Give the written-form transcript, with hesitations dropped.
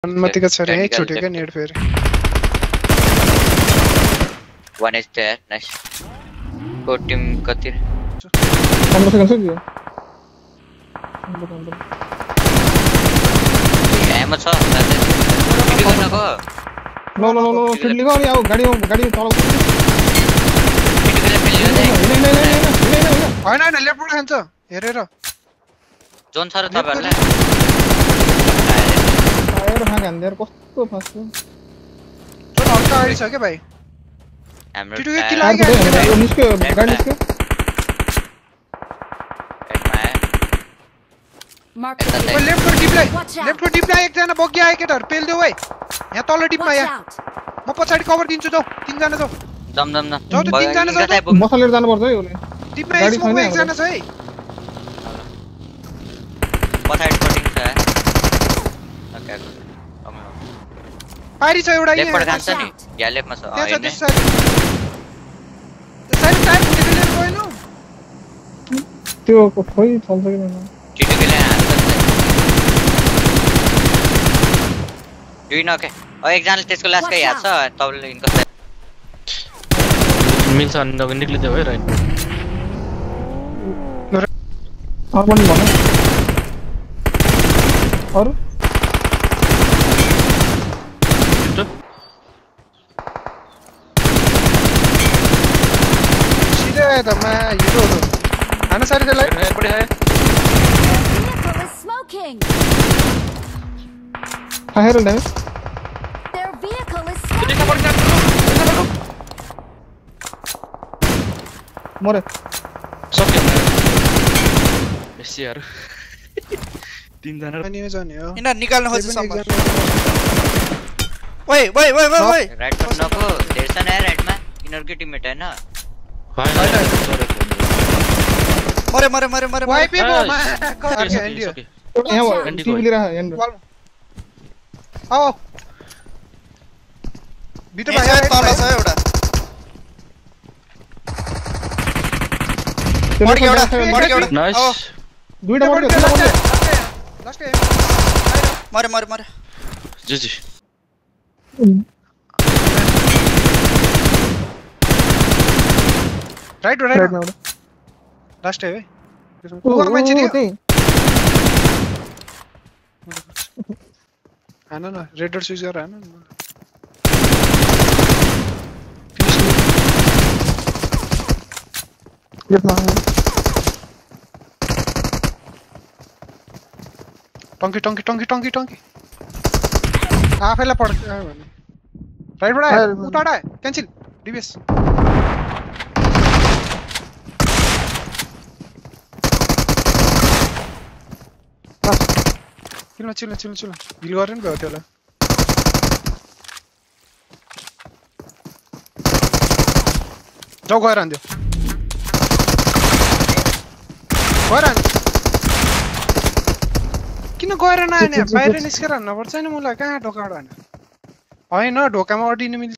अनुमति का छोरे है छुटेगा नेट फेर one is there nice को टीम कति 15 सेकंड सक्यो एमो छ टिडी गर्नको नो फिल्ड गयो नि अब गाडी चलाउ टिडीले पेल्यो हैन लेफ्टबाट खान्छ हेरेर जोन छ र तपाईहरुले टायर भाग हान्देर कस्तो फास्छ जोन हल्का आइ छ के भाई हाम्रो टिडीको किल लाग्यो निस्क्यो गाडी निस्क्यो लेफ्टको डिपलाई एकजना बग्गी आयो केटाहरु पेल देऊ है यहाँ तल डिपमा यहाँ म पछाडी कभर दिन्छु जाऊ तीन जना जाऊ जम जाऊ तीन जना जाऊ मसलेर जानु पर्छ है ओले डिपमा स्मोक एकजना छ है पछाडी पटिङ छ ओके पारी छ एउटा यहाँ लेफ्टबाट खान्छ नि या लेफ्टमा छ हैन साइड टाइम डिफिलेर गएन त्यो खोइ चल्छ कि छैन टिडीले दुई नके एकजनाले त्यसको लासकै याद छ तपाईले इनको मिल्छ अनि निक्लिदै भयो राइट पनि भन अरु सीधे आयो त मा हिरो हो हान सारी त्यसलाई एयरपोर्ट है फायर ड्यामेज मरे सक्यो एसी यार तीन जना अनि जाने हो इना निकाल्न खोज्छ सम्म ओइ राइट पर नको देसन है राइटमा इनरको टिममेट हैन मरे वाइप है वो मा यहाँ टिभी लिएर यहाँ आओ बिटो भाइ तल छ एउटा मर्के एउटा नाइस दुईटा मर्के लास्ट मरे जी राइट लास्ट है ऊपर में चिरी आना ना रेड डॉट स्विच कर रहा है ना टंकी आफैलाई पढ राइट बडा उताडा क्यान्सल डिबिएस चिल्न हिल गरेर नि भयो त्यसलाई जाऊ गएर हान्दियो किन गएर नआने बाहिर निस्केर हान्न पर्छ नि मलाई कहाँ ढोकाबाट हान्न हैन ढोकामा अडिनु मिल्छ